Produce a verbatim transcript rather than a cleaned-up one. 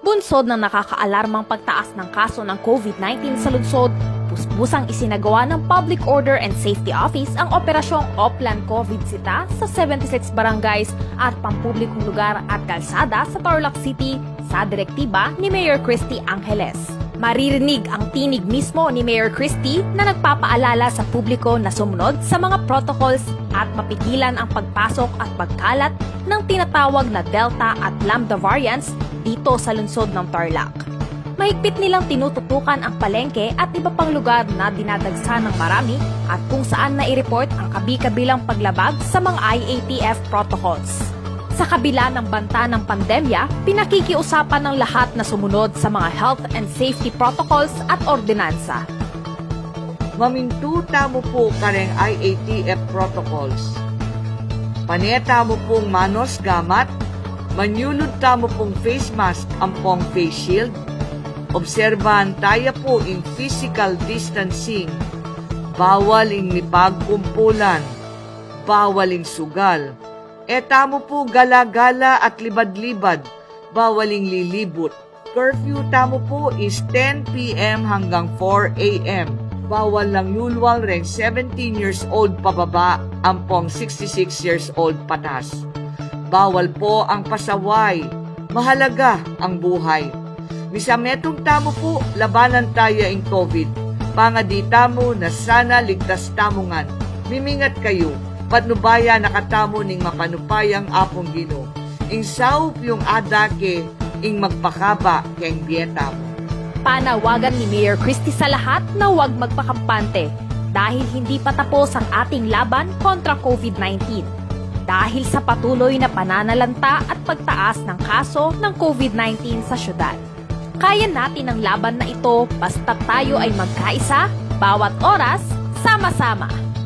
Bunsod ng nakakaalarmang pagtaas ng kaso ng COVID nineteen sa lungsod, pusbusang isinagawa ng Public Order and Safety Office ang operasyong Oplan COVID Sita sa seventy-six barangays at pampublikong lugar at kalsada sa Tarlac City sa direktiba ni Mayor Christy Angeles. Maririnig ang tinig mismo ni Mayor Christy na nagpapaalala sa publiko na sumunod sa mga protocols at mapigilan ang pagpasok at pagkalat ng tinatawag na Delta at Lambda variants dito sa lungsod ng Tarlac. Mahigpit nilang tinututukan ang palengke at iba pang lugar na dinadagsa ng marami at kung saan nai-report ang kabi-kabilang paglabag sa mga I A T F protocols. Sa kabila ng banta ng pandemya, pinakikiusapan ng lahat na sumunod sa mga health and safety protocols at ordinansa. Mamintuta mo po kareng I A T F protocols. Paneta mo pong manos gamat, manyunod ta mo pong face mask ang pong face shield, obserbahan tayo po in physical distancing, bawal ing mipagkumpulan, bawal ing sugal, eta mo po gala-gala at libad-libad, bawal ing lilibot. Curfew tamo po is ten p m hanggang four a m Bawal lang yulwal ring seventeen years old pababa ang pong sixty-six years old patas. Bawal po ang pasaway. Mahalaga ang buhay. Misametong tamo po, labanan tayo in COVID. Pangadita mo na sana ligtas tamongan. Mimingat kayo, patnubaya nakatamo ning mapanupayang apong Gino. Ing saup yung adake, ing magpakaba keng dieta mo. Panawagan ni Mayor Christy sa lahat na huwag magpakampante dahil hindi pa tapos ang ating laban kontra COVID nineteen. Dahil sa patuloy na pananalanta at pagtaas ng kaso ng COVID nineteen sa syudad. Kaya natin ang laban na ito basta tayo ay magkaisa, bawat oras, sama-sama.